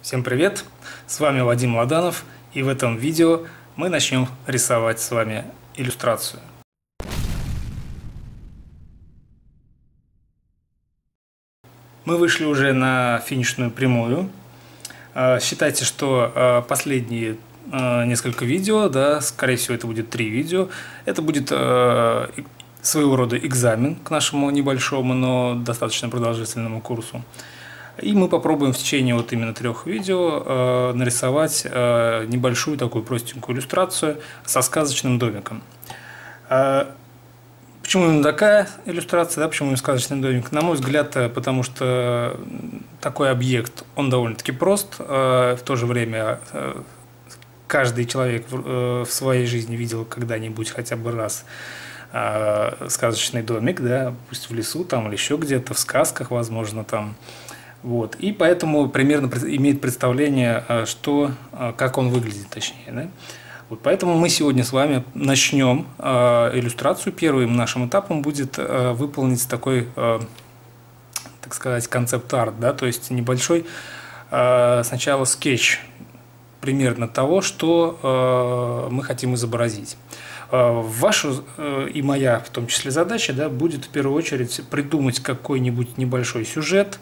Всем привет! С вами Вадим Ладанов, и в этом видео мы начнем рисовать с вами иллюстрацию. Мы вышли уже на финишную прямую. Считайте, что последние несколько видео, да, скорее всего это будет 3 видео, это будет своего рода экзамен к нашему небольшому, но достаточно продолжительному курсу. И мы попробуем в течение вот именно 3 видео нарисовать небольшую такую простенькую иллюстрацию со сказочным домиком. Почему именно такая иллюстрация, да, почему именно сказочный домик? На мой взгляд, потому что такой объект, он довольно-таки прост, в то же время каждый человек в своей жизни видел когда-нибудь хотя бы раз сказочный домик, да, пусть в лесу там или еще где-то, в сказках, возможно, там. Вот. И поэтому примерно имеет представление, как он выглядит, точнее. Да? Вот поэтому мы сегодня с вами начнем иллюстрацию. Первым нашим этапом будет выполнить такой, так сказать, концепт-арт, да? То есть небольшой сначала скетч примерно того, что мы хотим изобразить. Ваша и моя, в том числе, задача, да, будет в первую очередь придумать какой-нибудь небольшой сюжет,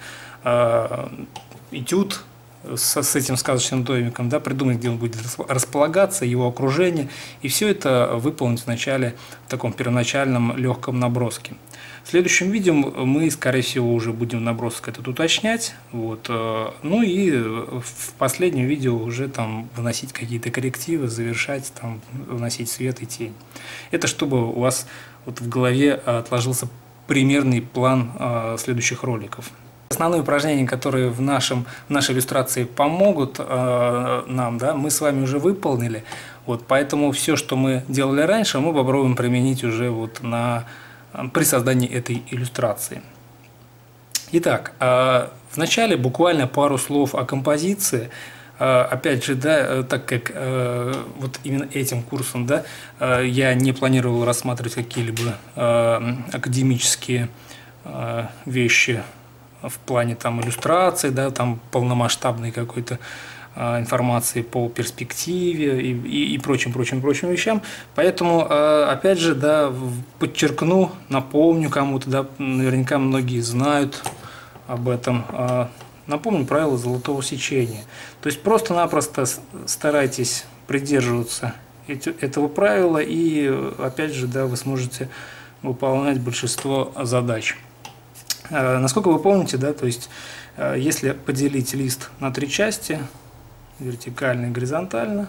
этюд с этим сказочным домиком, да, придумать, где он будет располагаться, его окружение, и все это выполнить вначале в таком первоначальном легком наброске. В следующем видео мы, скорее всего, уже будем набросок этот уточнять, вот, ну и в последнем видео уже там вносить какие-то коррективы, завершать, там, вносить свет и тень. Это чтобы у вас вот в голове отложился примерный план следующих роликов. Основные упражнения, которые в нашей иллюстрации помогут нам, да, мы с вами уже выполнили. Вот, поэтому все, что мы делали раньше, мы попробуем применить уже вот при создании этой иллюстрации. Итак, вначале буквально пару слов о композиции. Опять же, да, так как вот именно этим курсом, да, я не планировал рассматривать какие-либо академические вещи в плане там иллюстрации, да, там полномасштабной какой-то информации по перспективе и прочим вещам. Поэтому, опять же, да, подчеркну, напомню кому-то, да, наверняка многие знают об этом, напомню правила золотого сечения. То есть просто-напросто старайтесь придерживаться этого правила, и, опять же, да, вы сможете выполнять большинство задач. Насколько вы помните, да, то есть если поделить лист на 3 части, вертикально и горизонтально,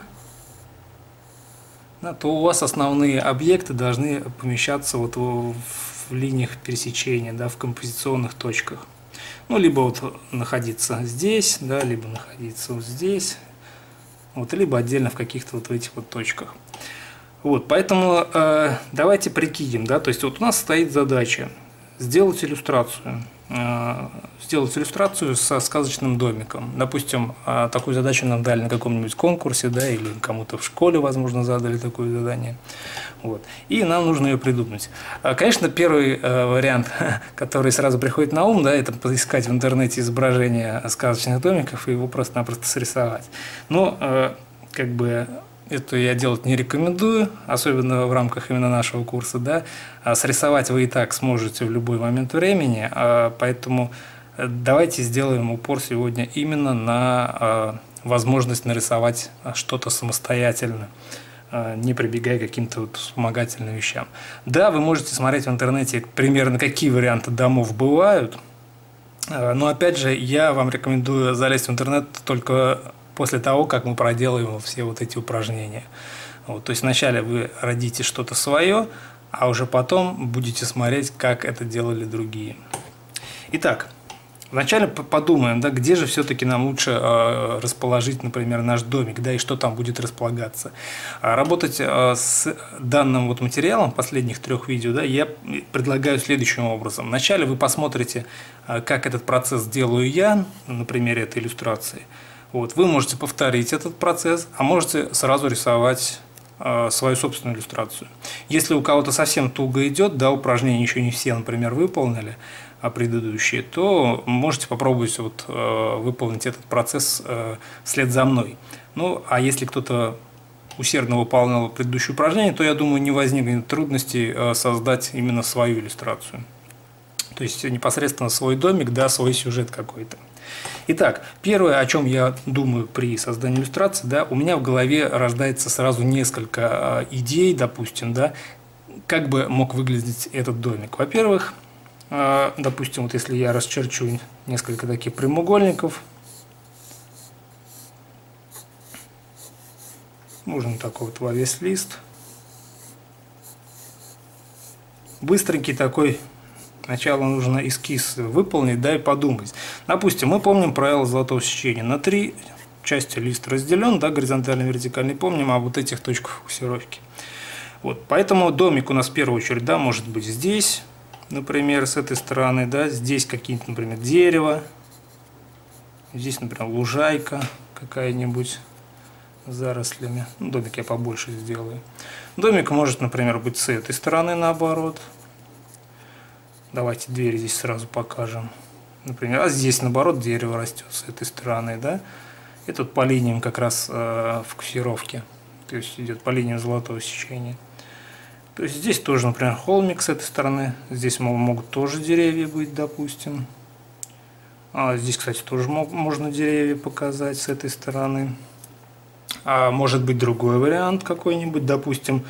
да, то у вас основные объекты должны помещаться вот в линиях пересечения, да, в композиционных точках. Ну, либо вот находиться здесь, да, либо находиться вот здесь, вот, либо отдельно в каких-то вот этих вот точках. Вот, поэтому давайте прикинем, да, то есть вот у нас стоит задача сделать иллюстрацию со сказочным домиком. Допустим, такую задачу нам дали на каком-нибудь конкурсе, да, или кому-то в школе, возможно, задали такое задание. Вот. И нам нужно ее придумать. Конечно, первый вариант, который сразу приходит на ум, да, это поискать в интернете изображения сказочных домиков и его просто-напросто срисовать. Но, как бы, это я делать не рекомендую, особенно в рамках именно нашего курса, да. Срисовать вы и так сможете в любой момент времени, поэтому давайте сделаем упор сегодня именно на возможность нарисовать что-то самостоятельно, не прибегая к каким-то вот вспомогательным вещам. Да, вы можете смотреть в интернете примерно, какие варианты домов бывают, но опять же я вам рекомендую залезть в интернет только после того, как мы проделаем все вот эти упражнения. Вот, то есть вначале вы родите что-то свое, а уже потом будете смотреть, как это делали другие. Итак, вначале подумаем, да, где же все-таки нам лучше расположить, например, наш домик, да, и что там будет располагаться. Работать с данным вот материалом последних 3 видео, да, я предлагаю следующим образом. Вначале вы посмотрите, как этот процесс делаю я на примере этой иллюстрации. Вот, вы можете повторить этот процесс, а можете сразу рисовать свою собственную иллюстрацию. Если у кого-то совсем туго идет, да, упражнения еще не все, например, выполнили, предыдущие, то можете попробовать вот, выполнить этот процесс вслед за мной. Ну, а если кто-то усердно выполнял предыдущее упражнение, то, я думаю, не возникнет трудностей создать именно свою иллюстрацию. То есть непосредственно свой домик, да, свой сюжет какой-то. Итак, первое, о чем я думаю при создании иллюстрации, да, у меня в голове рождается сразу несколько идей, допустим, да, как бы мог выглядеть этот домик. Во-первых, допустим, вот если я расчерчу несколько таких прямоугольников, можно такой вот во весь лист, быстренький такой. Сначала нужно эскиз выполнить, да, и подумать. Допустим, мы помним правило золотого сечения. На 3 части лист разделен, да, горизонтально и вертикально. Помним об вот этих точках фокусировки. Вот, поэтому домик у нас в первую очередь, да, может быть здесь, например, с этой стороны, да, здесь какие-нибудь, например, дерево, здесь, например, лужайка какая-нибудь с зарослями. Ну, домик я побольше сделаю. Домик может, например, быть с этой стороны наоборот. Давайте дверь здесь сразу покажем. Например, а здесь наоборот дерево растет с этой стороны, да. И тут по линиям как раз фокусировки. То есть идет по линиям золотого сечения. То есть здесь тоже, например, холмик с этой стороны. Здесь могут тоже деревья быть, допустим. А здесь, кстати, тоже можно деревья показать с этой стороны. А может быть другой вариант какой-нибудь, допустим.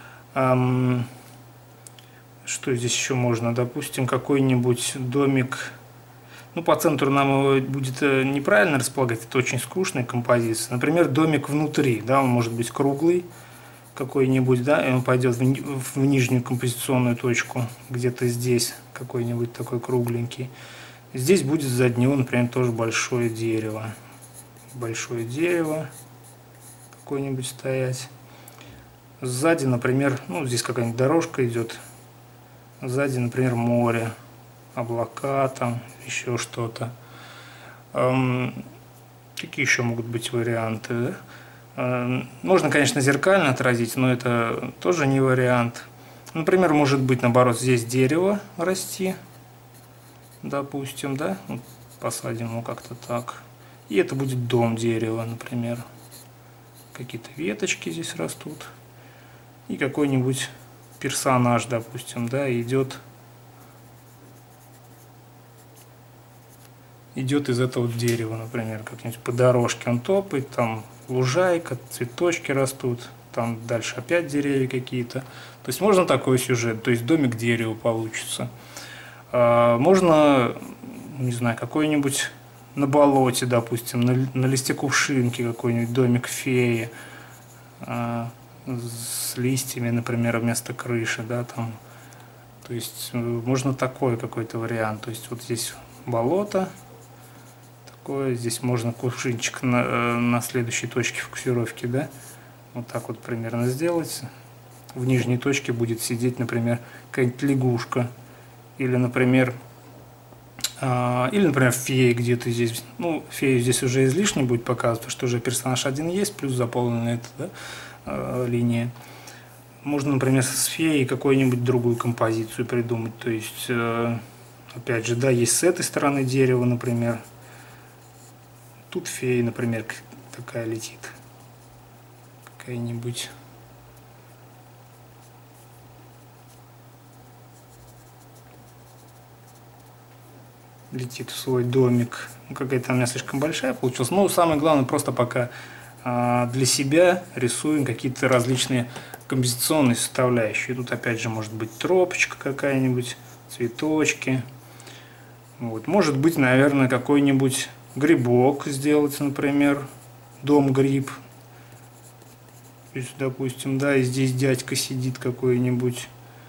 Что здесь еще можно? Допустим, какой-нибудь домик. Ну, по центру нам его будет неправильно располагать, это очень скучная композиция. Например, домик внутри, да, он может быть круглый какой-нибудь, да, и он пойдет в нижнюю композиционную точку, где-то здесь какой-нибудь такой кругленький. Здесь будет сзади него, например, тоже большое дерево. Большое дерево какое-нибудь стоять. Сзади, например, ну, здесь какая-нибудь дорожка идет. Сзади, например, море, облака, там еще что-то. Какие еще могут быть варианты? Да? Можно, конечно, зеркально отразить, но это тоже не вариант. Например, может быть, наоборот, здесь дерево расти, допустим, да? Вот посадим его как-то так. И это будет дом дерева, например. Какие-то веточки здесь растут. И какой-нибудь персонаж, допустим, да, идет из этого дерева, например, как-нибудь по дорожке он топает, там лужайка, цветочки растут, там дальше опять деревья какие-то. То есть можно такой сюжет, то есть домик дерева получится. Можно, не знаю, какой-нибудь на болоте, допустим, на листе кувшинки какой-нибудь домик феи, с листьями, например, вместо крыши, да, там. То есть можно такой какой-то вариант. То есть вот здесь болото такое, здесь можно кувшинчик на следующей точке фокусировки, да, вот так вот примерно сделать. В нижней точке будет сидеть, например, какая-нибудь лягушка, или, например, фея где-то здесь. Ну, фею здесь уже излишне будет показывать, потому что уже персонаж один есть, плюс заполнена эта, да, линия. Можно, например, с феей какую-нибудь другую композицию придумать. То есть, опять же, да, есть с этой стороны дерево, например. Тут фея, например, такая летит. Какая-нибудь. Летит в свой домик. Ну, какая-то у меня слишком большая получилась. Но самое главное, просто пока для себя рисуем какие-то различные композиционные составляющие. Тут опять же может быть тропочка какая-нибудь, цветочки. Вот. Может быть, наверное, какой-нибудь грибок сделать, например, дом-гриб. То есть, допустим, да, и здесь дядька сидит какой-нибудь.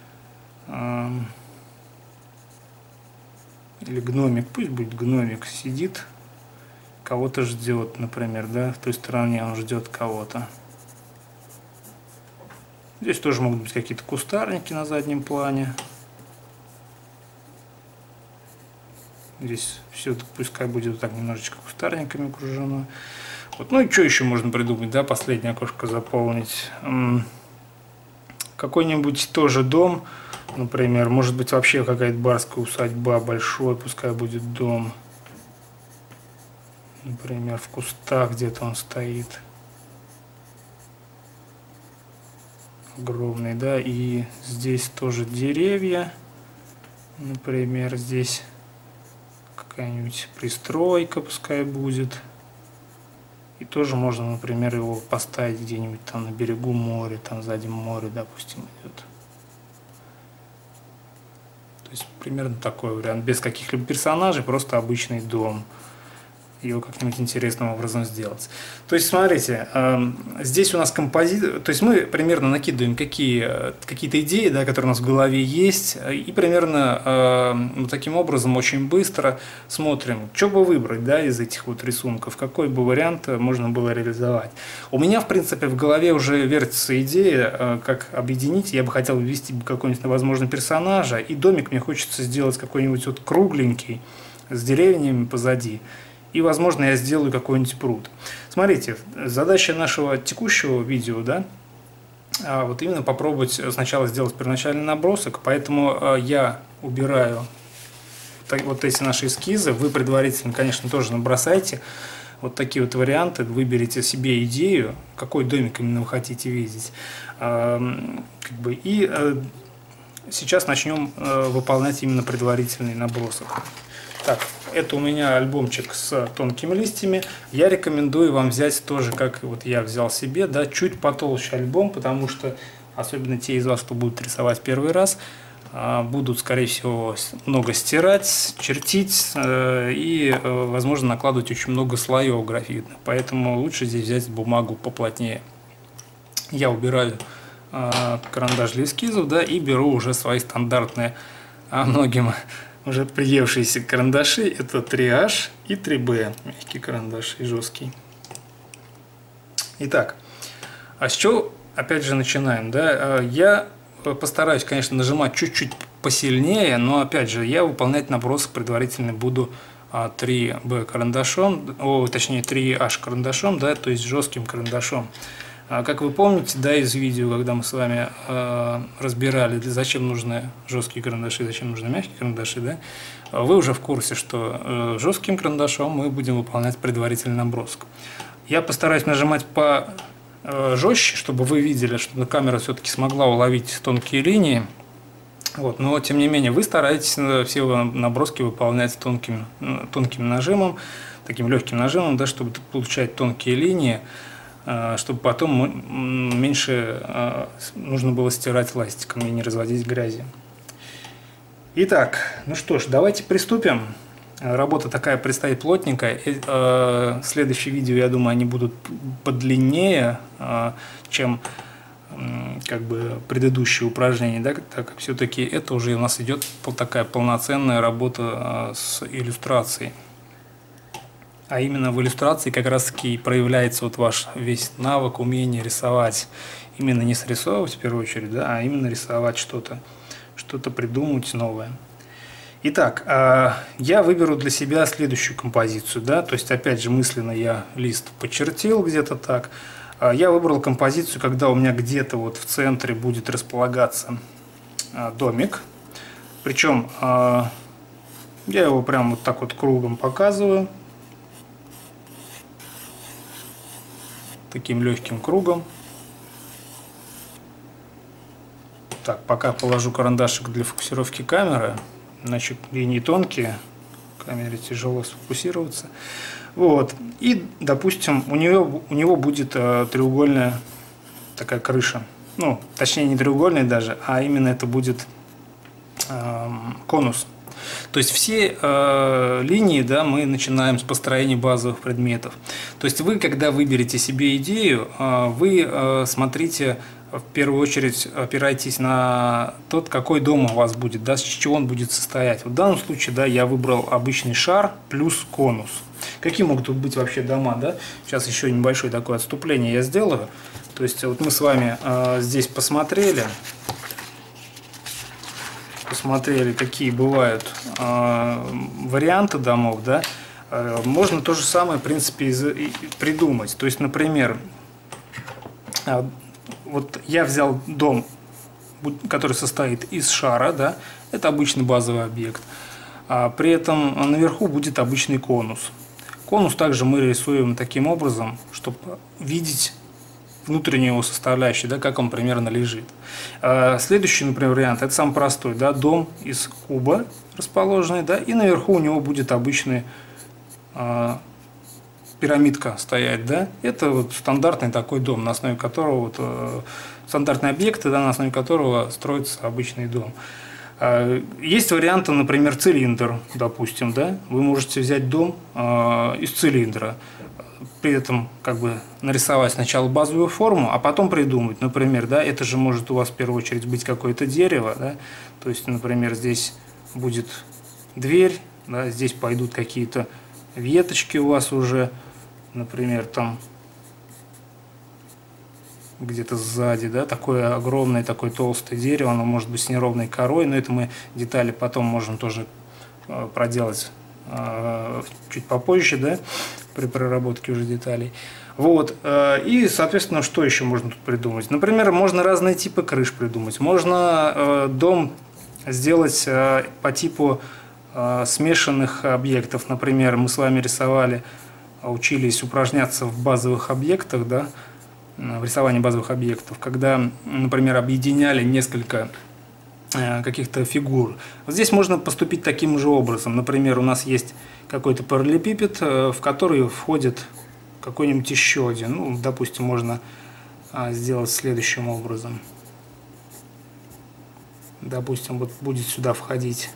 Или гномик, пусть будет гномик, сидит, кого-то ждет, например, да, в той стороне он ждет кого-то. Здесь тоже могут быть какие-то кустарники на заднем плане. Здесь все пускай будет вот так немножечко кустарниками окружено. Вот. Ну и что еще можно придумать, да, последнее окошко заполнить. Какой-нибудь тоже дом, Например, может быть вообще какая-то барская усадьба, большой, пускай будет дом. Например, в кустах где-то он стоит. Огромный, да, и здесь тоже деревья. Например, здесь какая-нибудь пристройка пускай будет. И тоже можно, например, его поставить где-нибудь там на берегу моря, там сзади моря, допустим, идет. То есть примерно такой вариант, без каких-либо персонажей, просто обычный дом. Его как-нибудь интересным образом сделать. То есть, смотрите, здесь у нас композиция, то есть мы примерно накидываем какие-то идеи, да, которые у нас в голове есть, и примерно вот таким образом очень быстро смотрим, что бы выбрать, да, из этих вот рисунков, какой бы вариант можно было реализовать. У меня, в принципе, в голове уже вертится идея, как объединить. Я бы хотел ввести какого-нибудь, возможно, персонажа, и домик мне хочется сделать какой-нибудь вот кругленький, с деревьями позади. И, возможно, я сделаю какой-нибудь пруд. Смотрите, задача нашего текущего видео, да, вот именно попробовать сначала сделать первоначальный набросок, поэтому я убираю вот эти наши эскизы. Вы предварительно, конечно, тоже набросайте вот такие вот варианты, выберите себе идею, какой домик именно вы хотите видеть. И сейчас начнем выполнять именно предварительный набросок. Так, это у меня альбомчик с тонкими листьями. Я рекомендую вам взять тоже, как вот я взял себе, да, чуть потолще альбом, потому что особенно те из вас, кто будет рисовать первый раз, будут, скорее всего, много стирать, чертить и, возможно, накладывать очень много слоев графитных. Поэтому лучше здесь взять бумагу поплотнее. Я убираю карандаш для эскизов, да, и беру уже свои стандартные, многим уже приевшиеся карандаши. Это 3H и 3B, мягкий карандаш и жесткий. Итак, а с чего опять же начинаем, да? Я постараюсь, конечно, нажимать чуть-чуть посильнее, но опять же я выполнять набросок предварительно буду 3B карандашом, точнее 3H карандашом, да, то есть жестким карандашом. Как вы помните, да, из видео, когда мы с вами разбирали, зачем нужны жесткие карандаши, зачем нужны мягкие карандаши, да, вы уже в курсе, что жестким карандашом мы будем выполнять предварительный набросок. Я постараюсь нажимать жестче, чтобы вы видели, что камера все-таки смогла уловить тонкие линии. Вот, но тем не менее вы стараетесь все наброски выполнять тонким нажимом, таким легким нажимом, да, чтобы получать тонкие линии, чтобы потом меньше нужно было стирать ластиком и не разводить грязи. Итак, ну что ж, давайте приступим. Работа такая предстоит плотненькая. Следующие видео, я думаю, они будут подлиннее, чем как бы предыдущие упражнения, да, так как все-таки это уже у нас идет такая полноценная работа с иллюстрацией. А именно в иллюстрации как раз таки проявляется вот ваш весь навык, умение рисовать. Именно не срисовывать в первую очередь, да, а именно рисовать что-то придумать новое. Итак, я выберу для себя следующую композицию, да, то есть опять же мысленно я лист почертил где-то так. Я выбрал композицию, когда у меня где-то вот в центре будет располагаться домик. Причем я его прям вот так вот кругом показываю. Таким легким кругом. Так, пока положу карандашик для фокусировки камеры. Значит, линии тонкие, камере тяжело сфокусироваться. Вот. И, допустим, у него будет треугольная такая крыша. Ну, точнее, не треугольная даже, а именно это будет конус. То есть все линии, да, мы начинаем с построения базовых предметов. То есть вы, когда выберете себе идею, вы смотрите, в первую очередь опирайтесь на тот, какой дом у вас будет, да, с чего он будет состоять. В данном случае, да, я выбрал обычный шар плюс конус. Какие могут тут быть вообще дома, да? Сейчас еще небольшое такое отступление я сделаю. То есть вот мы с вами здесь посмотрели, какие бывают варианты домов, да. Можно то же самое, в принципе, придумать. То есть, например, вот я взял дом который состоит из шара, да, это обычный базовый объект. А при этом наверху будет обычный конус. Конус также мы рисуем таким образом, чтобы видеть внутреннюю его составляющую, да, как он примерно лежит. Следующий, например, вариант, это самый простой, да, дом из куба расположенный, да, и наверху у него будет обычный пирамидка стоять, да. Это вот стандартный такой дом, на основе которого стандартные объекты, да, на основе которого строится обычный дом. Есть варианты, например, цилиндр, допустим, да. Вы можете взять дом из цилиндра, при этом как бы нарисовать сначала базовую форму, а потом придумать, например, да, это же может у вас в первую очередь быть какое-то дерево, да, то есть, например, здесь будет дверь, да, здесь пойдут какие-то веточки у вас уже, например, там где-то сзади, да, такое огромное, такое толстое дерево, оно может быть с неровной корой, но это мы детали потом можем тоже проделать чуть попозже, да, при проработке уже деталей. Вот. И, соответственно, что еще можно тут придумать? Например, можно разные типы крыш придумать. Можно дом сделать по типу смешанных объектов. Например, мы с вами рисовали, учились упражняться в базовых объектах, да, в рисовании базовых объектов, когда, например, объединяли несколько каких-то фигур. Вот здесь можно поступить таким же образом. Например, у нас есть какой-то параллелепипед, в который входит какой-нибудь еще один. Ну, допустим, можно сделать следующим образом. Допустим, вот будет сюда входить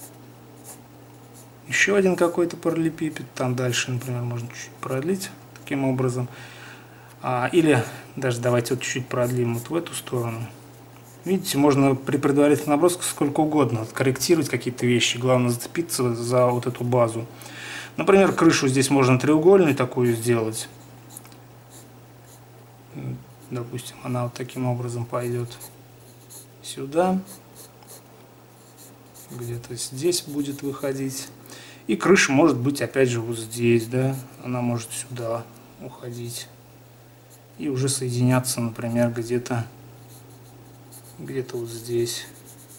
еще один какой-то параллелепипед. Там дальше, например, можно чуть-чуть продлить таким образом. Или даже давайте вот чуть-чуть продлим вот в эту сторону. Видите, можно при предварительном наброске сколько угодно корректировать какие-то вещи. Главное зацепиться за вот эту базу. Например, крышу здесь можно треугольную такую сделать. Допустим, она вот таким образом пойдет сюда. Где-то здесь будет выходить. И крыша может быть опять же вот здесь, да. Она может сюда уходить. И уже соединяться, например, где-то вот здесь.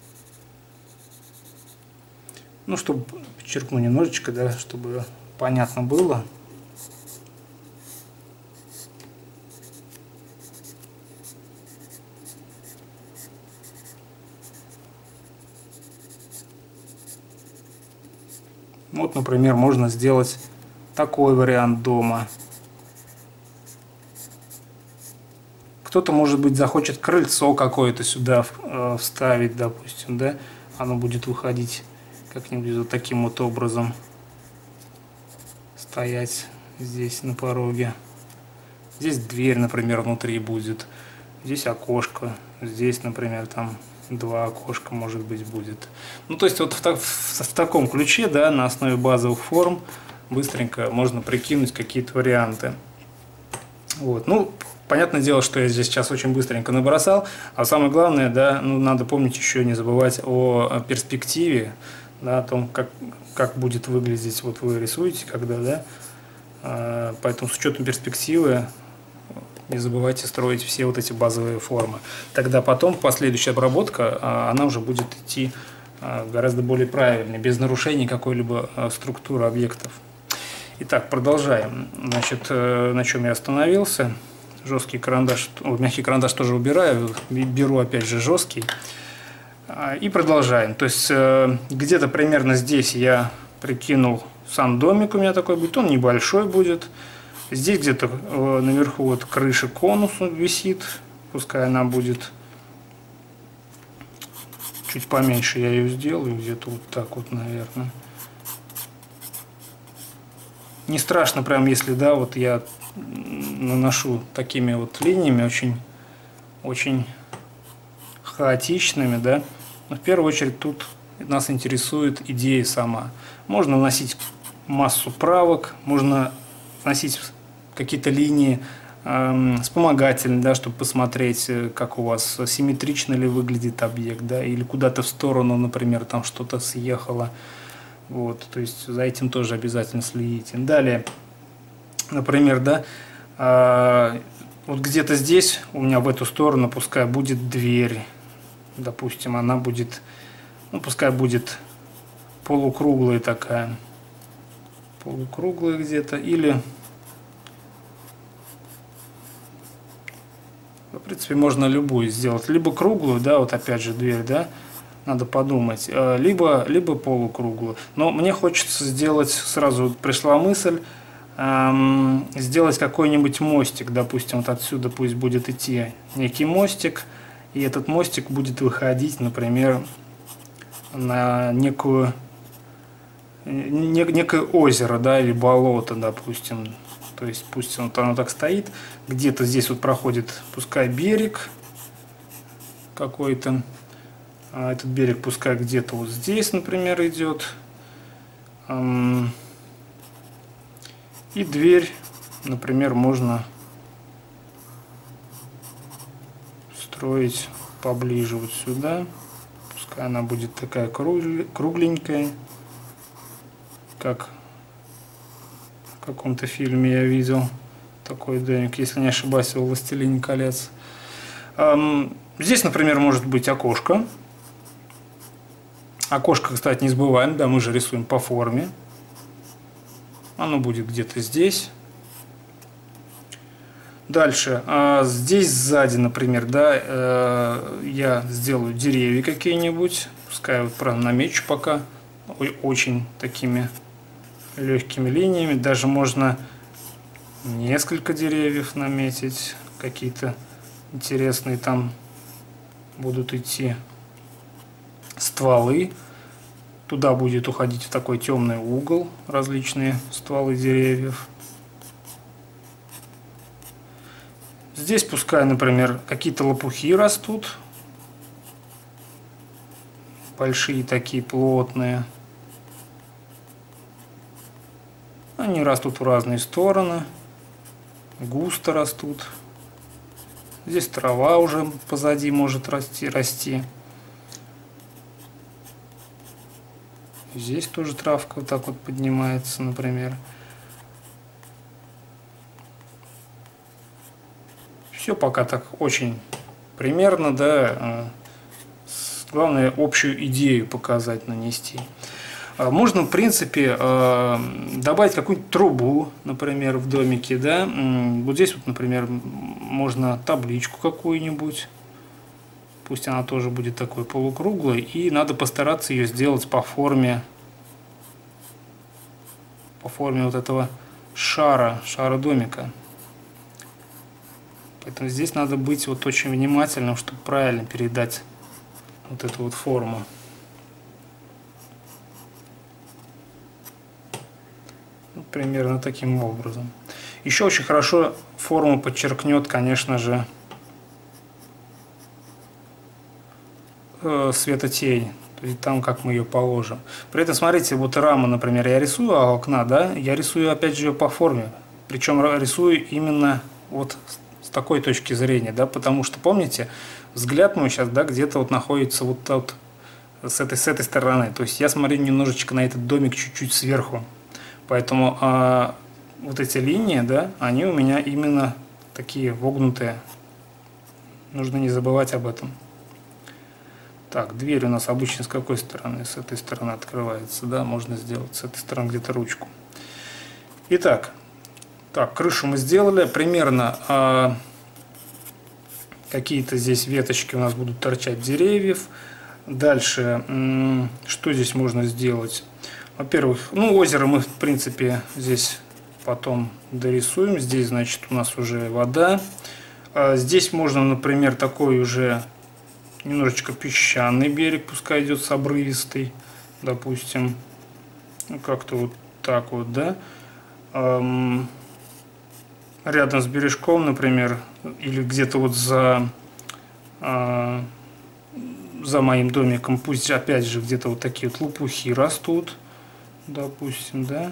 Ну, чтобы подчеркну немножечко, да, чтобы понятно было. Вот, например, можно сделать такой вариант дома. Кто-то, может быть, захочет крыльцо какое-то сюда вставить, допустим, да? Оно будет выходить как-нибудь вот таким вот образом. Стоять здесь на пороге. Здесь дверь, например, внутри будет. Здесь окошко. Здесь, например, там 2 окошка, может быть, будет. Ну, то есть, вот в таком ключе, да, на основе базовых форм быстренько можно прикинуть какие-то варианты. Вот, ну... Понятное дело, что я здесь сейчас очень быстренько набросал, а самое главное, да, ну, надо помнить еще не забывать о перспективе, да, о том, как будет выглядеть, вот вы рисуете, когда, да, поэтому с учетом перспективы не забывайте строить все вот эти базовые формы. Тогда потом последующая обработка, она уже будет идти гораздо более правильно, без нарушений какой-либо структуры объектов. Итак, продолжаем. Значит, на чем я остановился? Жесткий карандаш, мягкий карандаш тоже убираю, беру опять же жесткий. И продолжаем. То есть где-то примерно здесь я прикинул сам домик, у меня такой будет, он небольшой будет. Здесь где-то наверху вот крыша конуса висит, пускай она будет чуть поменьше, я ее сделаю, где-то вот так вот, наверное. Не страшно прям, если, да, вот я наношу такими вот линиями очень хаотичными, да. Но в первую очередь тут нас интересует идея сама. Можно наносить массу правок, можно наносить какие-то линии вспомогательные, да, чтобы посмотреть, как у вас симметрично ли выглядит объект, да, или куда-то в сторону, например, там что-то съехало. Вот, то есть за этим тоже обязательно следите. Далее, например, да, вот где-то здесь у меня в эту сторону пускай будет дверь. допустим, она будет, ну, пускай будет полукруглая такая, полукруглая где-то, или, в принципе, можно любую сделать, либо круглую, да, вот опять же дверь, да, надо подумать, либо полукруглую. Но мне хочется сделать, сразу пришла мысль, сделать какой-нибудь мостик, допустим, вот отсюда пусть будет идти некий мостик, и этот мостик будет выходить, например, на некое озеро, да, или болото, допустим. То есть пусть оно так стоит, где-то здесь вот проходит, пускай берег какой-то, а этот берег пускай где-то вот здесь, например, идет. И дверь, например, можно строить поближе вот сюда. Пускай она будет такая кругленькая, как в каком-то фильме я видел такой домик, если не ошибаюсь, в «Властелине колец». Здесь, например, может быть окошко. Окошко, кстати, не забываем, да, мы же рисуем по форме. Оно будет где-то здесь. Дальше. Здесь сзади, например, да, я сделаю деревья какие-нибудь. Пускай вот правда намечу пока. Очень такими легкими линиями. Даже можно несколько деревьев наметить. Какие-то интересные там будут идти стволы. Туда будет уходить в такой темный угол различные стволы деревьев. Здесь пускай, например, какие-то лопухи растут. Большие такие, плотные. Они растут в разные стороны. Густо растут. Здесь трава уже позади может расти. Здесь тоже травка вот так вот поднимается, например. Все пока так очень примерно, да. Главное, общую идею показать, нанести. Можно, в принципе, добавить какую-нибудь трубу, например, в домике, да. Вот здесь вот, например, можно табличку какую-нибудь. Пусть она тоже будет такой полукруглой. И надо постараться ее сделать по форме вот этого шара домика. Поэтому здесь надо быть вот очень внимательным, чтобы правильно передать вот эту вот форму. Вот примерно таким образом. Еще очень хорошо форму подчеркнет, конечно же, светотень, то есть там как мы ее положим. При этом смотрите, вот рама, например, я рисую окна, да, я рисую опять же ее по форме, причем рисую именно вот с такой точки зрения, да, потому что помните, взгляд мой сейчас, да, где-то вот находится вот тут с этой стороны, то есть я смотрю немножечко на этот домик чуть-чуть сверху, поэтому вот эти линии, да, они у меня именно такие вогнутые, нужно не забывать об этом. Так, дверь у нас обычно с какой стороны? С этой стороны открывается, да, можно сделать с этой стороны где-то ручку. Итак, так, крышу мы сделали. Примерно какие-то здесь веточки у нас будут торчать деревьев. Дальше, что здесь можно сделать? Во-первых, ну, озеро мы, в принципе, здесь потом дорисуем. Здесь, значит, у нас уже вода. Здесь можно, например, такой уже немножечко песчаный берег, пускай идет с обрывистый, допустим, ну, как-то вот так вот, да, рядом с бережком, например, или где-то вот за моим домиком, пусть опять же где-то вот такие вот лопухи растут, допустим, да.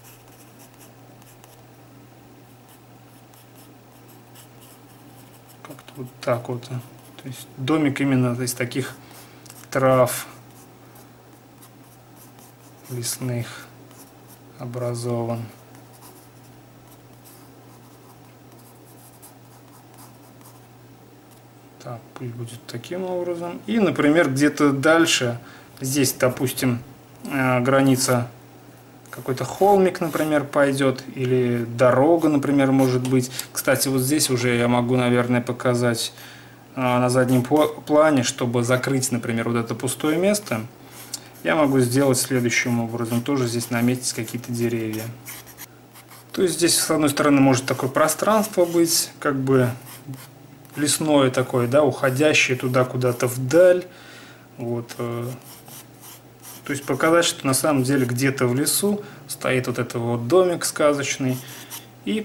Как-то вот так вот. То есть домик именно из таких трав лесных образован. Так, пусть будет таким образом. И, например, где-то дальше, здесь, допустим, граница, какой-то холмик, например, пойдет, или дорога, например, может быть. Кстати, вот здесь уже я могу, наверное, показать на заднем плане, чтобы закрыть, например, вот это пустое место. Я могу сделать следующим образом. Тоже здесь наметить какие-то деревья. То есть здесь, с одной стороны, может такое пространство быть, как бы лесное такое, да, уходящее туда куда-то вдаль. Вот. То есть показать, что на самом деле где-то в лесу стоит вот этот вот домик сказочный. И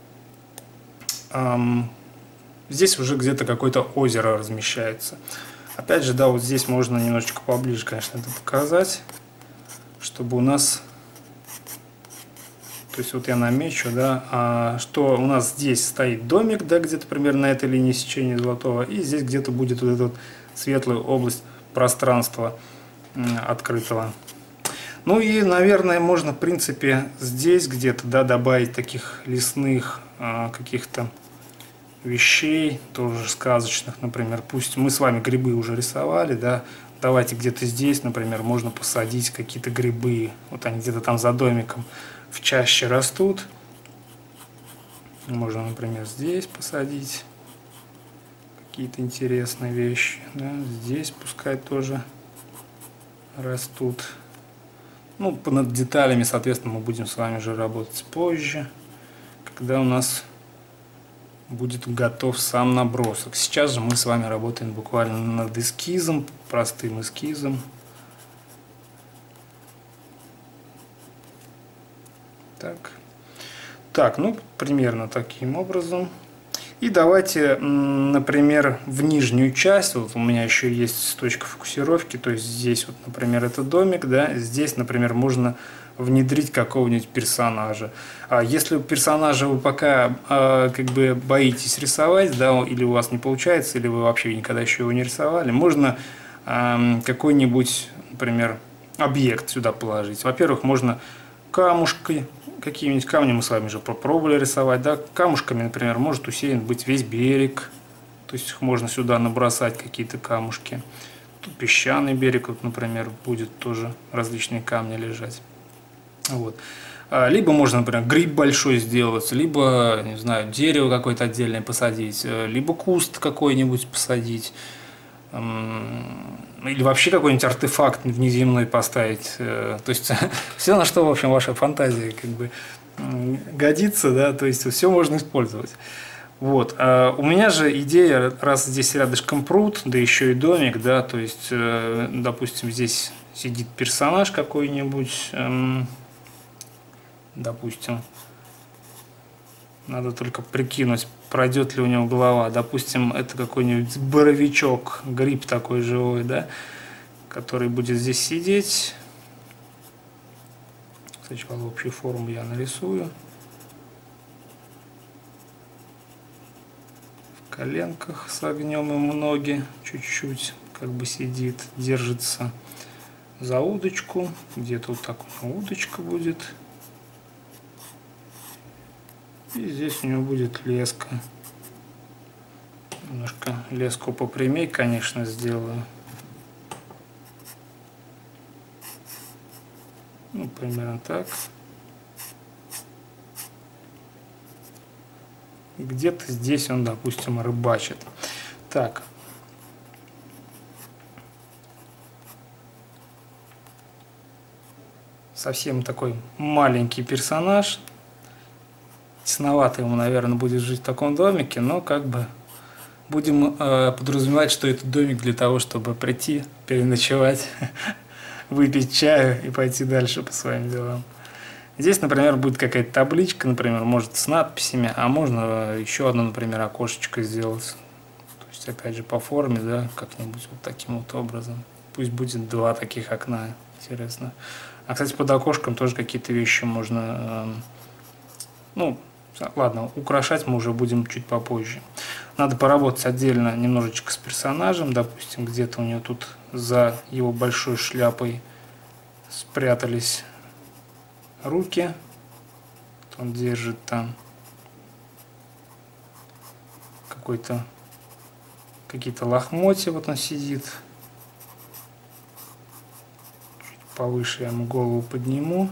здесь уже где-то какое-то озеро размещается. Опять же, да, вот здесь можно немножечко поближе, конечно, это показать, чтобы у нас... То есть вот я намечу, да, что у нас здесь стоит домик, да, где-то примерно на этой линии сечения золотого, и здесь где-то будет вот эта вот светлая область пространства открытого. Ну и, наверное, можно, в принципе, здесь где-то, да, добавить таких лесных каких-то вещей, тоже сказочных, например. Пусть мы с вами грибы уже рисовали, да, давайте где-то здесь, например, можно посадить какие-то грибы. Вот они где-то там за домиком в чаще растут. Можно, например, здесь посадить какие-то интересные вещи. Да, здесь пускай тоже растут. Ну, над деталями, соответственно, мы будем с вами же работать позже, когда у нас будет готов сам набросок. Сейчас же мы с вами работаем буквально над эскизом, простым эскизом. Так, ну, примерно таким образом. И давайте, например, в нижнюю часть, вот у меня еще есть точка фокусировки, то есть здесь вот, например, это домик, да, здесь, например, можно внедрить какого-нибудь персонажа. А если персонажа вы пока как бы боитесь рисовать, да, или у вас не получается, или вы вообще никогда еще его не рисовали, можно какой-нибудь, например, объект сюда положить. Во-первых, можно камушки, какие-нибудь камни мы с вами уже попробовали рисовать, да, камушками, например, может усеян быть весь берег, то есть их можно сюда набросать какие-то камушки. Тут песчаный берег, вот, например, будет тоже различные камни лежать. Вот. Либо можно, например, гриб большой сделать, либо, не знаю, дерево какое-то отдельное посадить, либо куст какой-нибудь посадить, или вообще какой-нибудь артефакт внеземной поставить. То есть все, на что, в общем, ваша фантазия как бы годится, да, то есть все можно использовать. Вот. У меня же идея, раз здесь рядышком пруд, да еще и домик, да, то есть, допустим, здесь сидит персонаж какой-нибудь, допустим, надо только прикинуть, пройдет ли у него голова. Допустим, это какой-нибудь боровичок, гриб такой живой, да, который будет здесь сидеть. Сначала общую форму я нарисую. В коленках согнем ему ноги, чуть-чуть как бы сидит, держится за удочку. Где-то вот так удочка будет. И здесь у него будет леска. Немножко леску попрямей, конечно, сделаю. Ну, примерно так. Где-то здесь он, допустим, рыбачит. Так. Совсем такой маленький персонаж. Тесновато ему, наверное, будет жить в таком домике, но как бы будем подразумевать, что это домик для того, чтобы прийти, переночевать, выпить чаю и пойти дальше по своим делам. Здесь, например, будет какая-то табличка, например, может с надписями, а можно еще одно, например, окошечко сделать. То есть, опять же, по форме, да, как-нибудь вот таким вот образом. Пусть будет два таких окна, интересно. А, кстати, под окошком тоже какие-то вещи можно, ну, ладно, украшать мы уже будем чуть попозже. Надо поработать отдельно немножечко с персонажем. Допустим, где-то у него тут за его большой шляпой спрятались руки. Он держит там какой-то какие-то лохмотья, вот он сидит. Чуть повыше я ему голову подниму.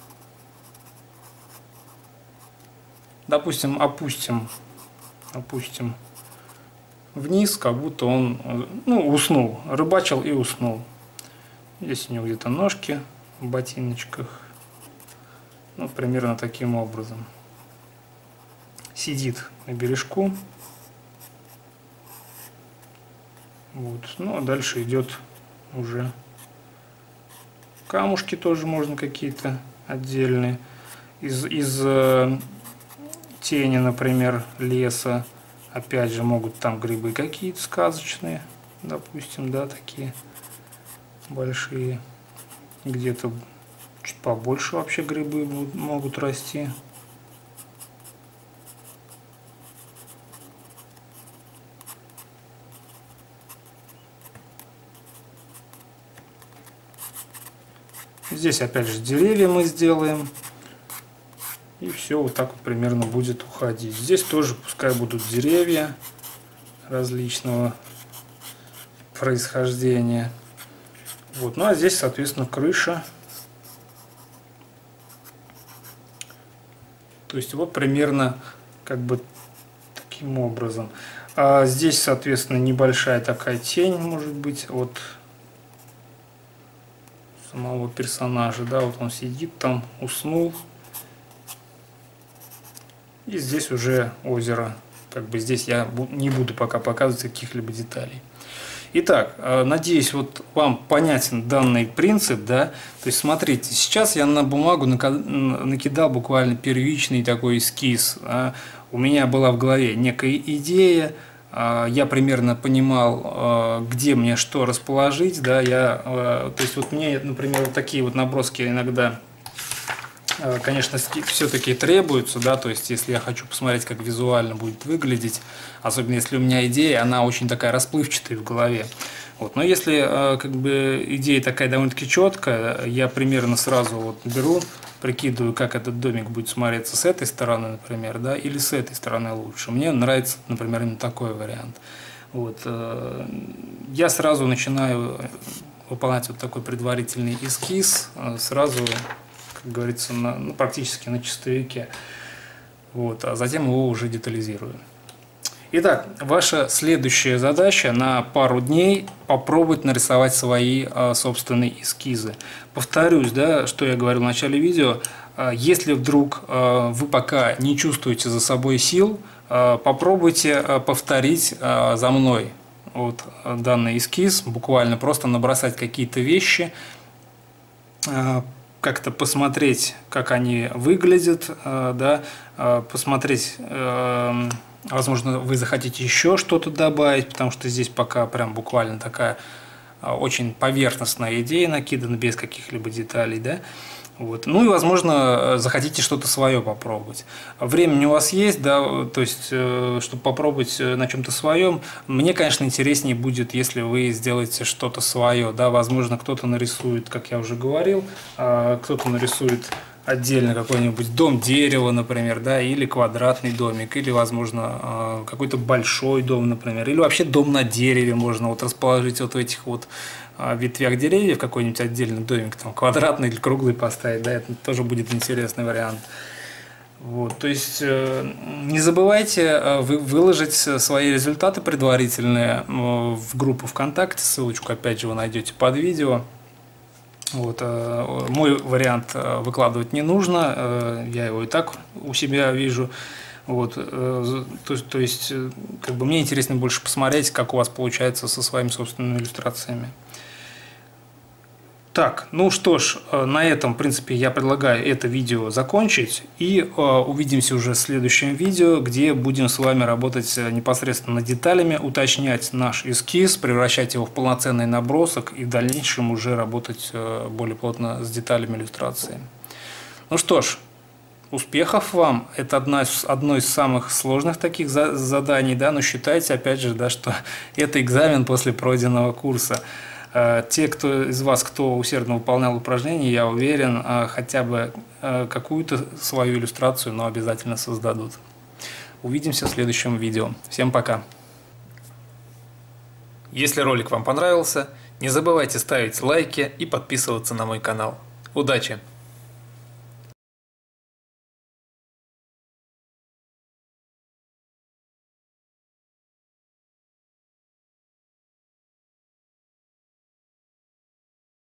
Допустим, опустим вниз, как будто он, ну, уснул, рыбачил и уснул. Здесь у него где-то ножки в ботиночках. Ну, примерно таким образом. Сидит на бережку. Вот. Ну, а дальше идет уже камушки тоже можно какие-то отдельные. Из тени, например, леса. Опять же, могут там грибы какие-то сказочные, допустим, да, такие большие. Где-то чуть побольше вообще грибы могут расти. Здесь опять же деревья мы сделаем. И все вот так вот примерно будет уходить. Здесь тоже пускай будут деревья различного происхождения. Вот. Ну а здесь, соответственно, крыша. То есть вот примерно как бы таким образом. А здесь, соответственно, небольшая такая тень может быть от самого персонажа. Да, вот он сидит там, уснул. И здесь уже озеро. Как бы здесь я не буду пока показывать каких-либо деталей. Итак, надеюсь, вот вам понятен данный принцип, да. То есть смотрите, сейчас я на бумагу накидал буквально первичный такой эскиз. У меня была в голове некая идея, я примерно понимал, где мне что расположить, да. То есть вот мне, например, вот такие вот наброски иногда, конечно, все-таки требуются, да, то есть если я хочу посмотреть, как визуально будет выглядеть, особенно если у меня идея, она очень такая расплывчатая в голове. Вот. Но если как бы идея такая довольно-таки четкая, я примерно сразу вот беру, прикидываю, как этот домик будет смотреться с этой стороны, например, да, или с этой стороны лучше. Мне нравится, например, именно такой вариант. Вот. Я сразу начинаю выполнять вот такой предварительный эскиз, сразу, как говорится, практически на чистовике. Вот, а затем его уже детализирую. Итак, ваша следующая задача на пару дней попробовать нарисовать свои собственные эскизы. Повторюсь, да, что я говорил в начале видео. Если вдруг вы пока не чувствуете за собой сил, попробуйте повторить за мной вот данный эскиз, буквально просто набросать какие-то вещи, как-то посмотреть, как они выглядят, да, посмотреть, возможно, вы захотите еще что-то добавить, потому что здесь пока прям буквально такая очень поверхностная идея накидана, без каких-либо деталей, да. Вот. Ну и, возможно, захотите что-то свое попробовать. Времени у вас есть, да, то есть, чтобы попробовать на чем-то своем. Мне, конечно, интереснее будет, если вы сделаете что-то свое, да, возможно, кто-то нарисует, как я уже говорил, кто-то нарисует отдельно какой-нибудь дом дерева, например, да, или квадратный домик, или, возможно, какой-то большой дом, например, или вообще дом на дереве можно вот расположить вот в этих вот ветвях деревьев, какой-нибудь отдельный домик, там, квадратный или круглый поставить, да, это тоже будет интересный вариант. Вот, то есть не забывайте выложить свои результаты предварительные в группу ВКонтакте, ссылочку опять же вы найдете под видео. Вот, мой вариант выкладывать не нужно, я его и так у себя вижу. Вот, то есть как бы мне интересно больше посмотреть, как у вас получается со своими собственными иллюстрациями. Так, ну что ж, на этом, в принципе, я предлагаю это видео закончить. И увидимся уже в следующем видео, где будем с вами работать непосредственно над деталями, уточнять наш эскиз, превращать его в полноценный набросок и в дальнейшем уже работать более плотно с деталями иллюстрации. Ну что ж, успехов вам! Это одно из самых сложных таких заданий, да, но считайте, опять же, да, что это экзамен после пройденного курса. Те, кто из вас, кто усердно выполнял упражнения, я уверен, хотя бы какую-то свою иллюстрацию, но обязательно создадут. Увидимся в следующем видео. Всем пока! Если ролик вам понравился, не забывайте ставить лайки и подписываться на мой канал. Удачи!